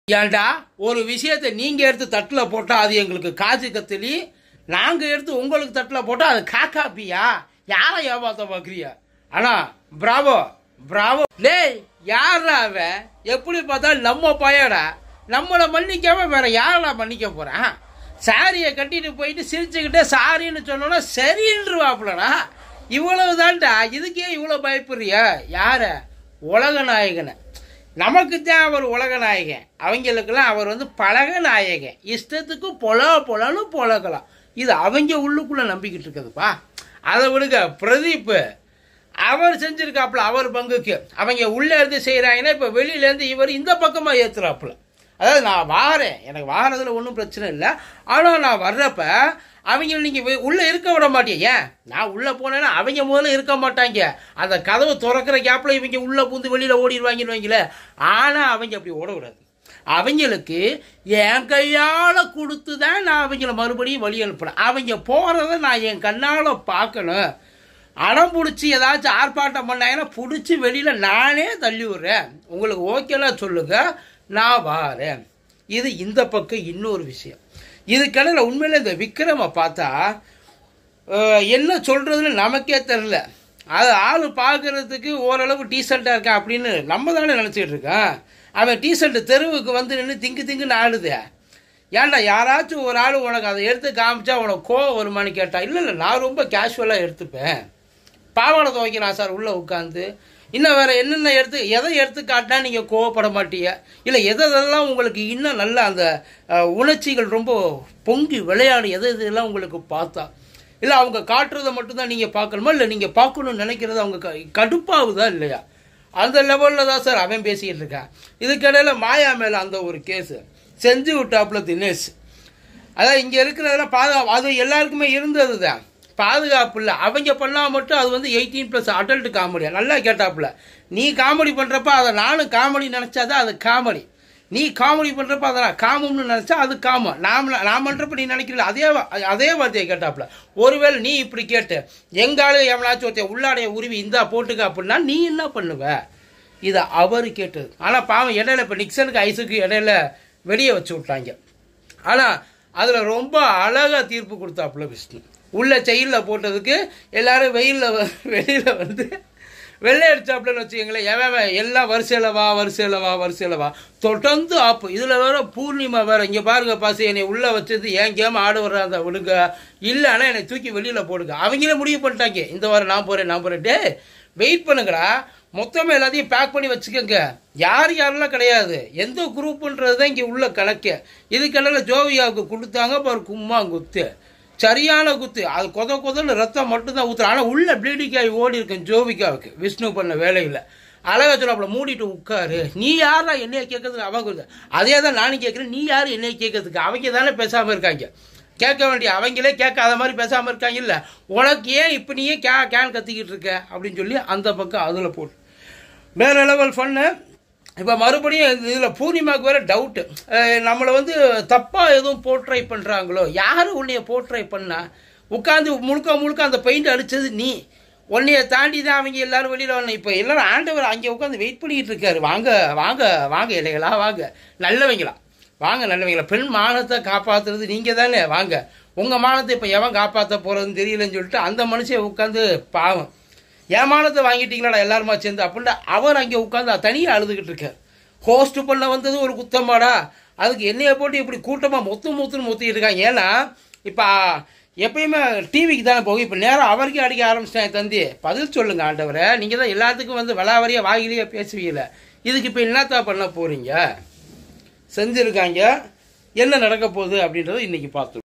ஏண்டா ஒரு விஷயத்தை நீங்க எடுத்து தட்டுல போட்டா அது எங்களுக்கு காசு கத்தலி, நாங்க எடுத்து உங்களுக்கு தட்டுல போட்டா அது காக்காப்பியா? யாரை ஏமாத்த பாக்குறியா? ஆனா பிராவோ பிராவோ. டேய் யாரா அவன்? எப்படி பார்த்தாலும் நம்ம பையடா. நம்மளை மன்னிக்காம வேற யாரா மன்னிக்க போறான்? சாரியை கட்டிட்டு போயிட்டு சிரிச்சுக்கிட்டே சாரின்னு சொன்னோன்னா சரின்றுவாப்புலடா. இவ்வளவுதான்டா. இதுக்கே இவ்வளவு பயப்படுறியா? யார? உலக நாயகனை. நமக்கு தான் அவர் உலக நாயகன், அவங்களுக்கெல்லாம் அவர் பழக நாயகன். இஷ்டத்துக்கு பொலன்னு பொழக்கலாம். இது அவங்க உள்ளுக்குள்ள நம்பிக்கிட்டு இருக்குதுப்பா. அதை விடுங்க. பிரதீப் அவர் செஞ்சிருக்காப்புல அவர் பங்குக்கு. அவங்க உள்ள இருந்து செய்யறாங்கன்னா இப்ப வெளியில இருந்து இவர் இந்த பக்கமா ஏத்துறாப்புல. அதாவது நான் வாரேன், எனக்கு வாரதுல ஒன்றும் பிரச்சனை இல்லை. ஆனா நான் வர்றப்ப அவங்க நீங்க உள்ள இருக்க விட மாட்டீங்க. ஏன் நான் உள்ள போனேன்னா அவங்க முதல்ல இருக்க மாட்டாங்க. அந்த கதவு திறக்கிற கேப்ல இவங்க உள்ள பூந்து வெளியில ஓடிடுவாங்கன்னு. ஆனா அவங்க அப்படி ஓட விடாது. அவங்களுக்கு என் கையால கொடுத்து தான் நான் அவங்கள மறுபடியும் வழி அனுப்புறேன். அவங்க போறத நான் என் கண்ணால பார்க்கணும். அடம் பிடிச்சி ஏதாச்சும் ஆர்ப்பாட்டம் பண்ணாங்கன்னா பிடிச்சி வெளியில நானே தள்ளி விடுறேன். உங்களுக்கு ஓகேலாம் சொல்லுங்க, நான் வாரேன். இது இந்த பக்கம் இன்னொரு விஷயம். இதுக்கடையில் உண்மையில இந்த விக்ரமை பார்த்தா என்ன சொல்றதுன்னு நமக்கே தெரியல. அது ஆள் பார்க்கறதுக்கு ஓரளவு டீசெண்டாக இருக்கான் அப்படின்னு நம்ம தானே நினச்சிக்கிட்டு இருக்கோம். அவன் டீசெண்ட் தெருவுக்கு நின்று திங்குன்னு ஆடுது. ஏன்டா யாராச்சும் ஒரு ஆள் உனக்கு அதை எடுத்து காமிச்சா உனக்கு கோவம் வருமானு கேட்டா, இல்லை நான் ரொம்ப கேஷுவலாக எடுத்துப்பேன். பாவாடை துவைக்கிறான் சார் உள்ள உட்காந்து. இன்னும் வேற என்னென்ன எதை எடுத்து காட்டினா நீங்க கோவப்பட மாட்டீங்க? இல்லை எதெல்லாம் உங்களுக்கு இன்னும் நல்ல அந்த உணர்ச்சிகள் ரொம்ப பொங்கி விளையாடு எதெல்லாம் உங்களுக்கு பார்த்தா, இல்லை அவங்க காட்டுறதை மட்டும்தான் நீங்க பார்க்கணுமா, இல்லை நீங்க பார்க்கணும்னு நினைக்கிறது அவங்க கடுப்பாகுதா இல்லையா? அந்த லெவலில் தான் சார் அவன் பேசிக்கிட்டு இருக்கான். இதுக்கிடையில மாயா மேல அந்த ஒரு கேஸ் செஞ்சு விட்டாப்புல தினேஷ். அதான் இங்க இருக்கிறதெல்லாம் பாதுகாப்பு அது எல்லாருக்குமே இருந்தது தான். பாதுகாப்பு இல்லை. அவங்க பண்ணா மட்டும் அது 18+ அடல்ட் காமெடியா? நல்லா கேட்டாப்புல. நீ காமெடி பண்றப்ப அதை நானும் காமெடி நினைச்சாதான் அது காமெடி. நீ காமெடி பண்றப்ப அதை நான் காமம்னு நினைச்சா அது காமம். நான் பண்றப்ப நீ நினைக்கிறீங்க அதே வார்த்தையை கேட்டாப்புல. ஒருவேளை நீ இப்படி கேட்டு எங்காலு எவனாச்சும் ஒருத்தைய உள்ளாடைய உருவி இந்தா போட்டுக்க அப்படின்னா நீ என்ன பண்ணுவ? இதை அவரு கேட்டது. ஆனா பாவம் இடையில இப்ப நிக்சனுக்கு ஐஸுக்கு இடையில வெளியே வச்சு விட்டாங்க. ஆனா அதுல ரொம்ப அழகா தீர்ப்பு கொடுத்தாப்புல விஷ்ணு. உள்ள செயல்ல போட்டதுக்கு எல்லாரும் வெளியில வெள்ளை அடிச்சாப்புலன்னு வச்சுக்கோங்களேன். எல்லாம் வரிசையில வா தொடர்ந்து ஆப்பு. இதுல வேற பூர்ணிமா வேற. இங்க பாருங்க பாசி, என்னை உள்ள வச்சது ஏன் கேம் ஆட வர்றாங்க விடுங்க, இல்லைன்னா என்னை தூக்கி வெளியில போடுங்க. அவங்களே முடிவு பண்ணிட்டாங்க இந்த வாரம் நான் போறேன். டே வெயிட் பண்ணுங்கடா, மொத்தமா எல்லாத்தையும் பேக் பண்ணி வச்சுக்கோங்க. யாரெல்லாம் கிடையாது, எந்த குரூப்ன்றதுதான் இங்க உள்ள கணக்கு. இதுக்கெல்லாம் ஜோவியாவுக்கு கொடுத்தாங்க பாரு கும்மா குத்து, சரியான குத்து. அது கொதன்னு ரத்தம் மட்டும்தான் ஊத்துற. ஆனா உள்ள ப்ளீடிங் ஆகி ஓடி இருக்கேன் ஜோவிகாவுக்கு விஷ்ணு பண்ண வேலையில். அழகா சொல்ல மூடிட்டு உட்காரு. நீ யாரா என்னைய கேட்கறதுக்கு? அவங்க அதே தான் நானும் கேட்கிறேன். நீ யாரு என்னைய கேட்கறதுக்கு? அவங்க தானே பேசாம இருக்காங்க. கேட்க வேண்டிய அவங்களே கேட்காத மாதிரி பேசாம இருக்காங்க. இல்ல உனக்கு ஏன் இப்ப நீயே கேன் கத்திக்கிட்டு இருக்க அப்படின்னு சொல்லி அந்த பக்கம் அதுல போட்டு வேற லெவல் பண்ண. இப்போ மறுபடியும் இதில் பூர்ணிமாவுக்கு வேற டவுட்டு, நம்மளை தப்பா எதுவும் போர்ட்ரை பண்ணுறாங்களோ? யார் உன்னைய போர்ட்ரை பண்ணா? உட்காந்து முழுக்க அந்த பெயிண்ட் அடித்தது நீ. உன்னைய தாண்டி தான் அவங்க எல்லாரும் வெளியில் வரணும். இப்போ எல்லாரும் ஆண்டவர் அங்கே உட்காந்து வெயிட் பண்ணிக்கிட்டு இருக்காரு. வாங்க இலைகளா, வாங்க நல்லவங்களா, வாங்க நல்லவங்களா. பெண் மானத்தை காப்பாற்றுறது நீங்கள் தானே, வாங்க. உங்கள் மானத்தை இப்போ எவன் காப்பாற்ற போகிறதுன்னு தெரியலன்னு சொல்லிட்டு அந்த மனுஷன் உட்காந்து பாவம் ஏமானத்தை வாங்கிட்டீங்களாடா எல்லாருமா சேர்ந்து அப்படின்ட்டு அவர் அங்கே உட்காந்து தனியாக அழுதுகிட்டு இருக்கார். ஹோஸ்ட் பண்ண வந்தது ஒரு குத்தமாடா, அதுக்கு என்னைய போட்டு இப்படி கூட்டமாக மொத்திட்டு இருக்காங்க. ஏன்னா இப்போ எப்பயுமே டிவிக்கு தானே போகும். இப்போ நேரம் அவருக்கே அடிக்க ஆரம்பிச்சிட்டாங்க. தந்தி பதில் சொல்லுங்க ஆண்டவரை, நீங்கள் தான் எல்லாத்துக்கும் விளாவரியா வாயிலேயே பேசுவீங்கள. இதுக்கு இப்போ என்னத்தா பண்ண போறீங்க? செஞ்சுருக்காங்க. என்ன நடக்க போகுது அப்படின்றத இன்னைக்கு பார்த்து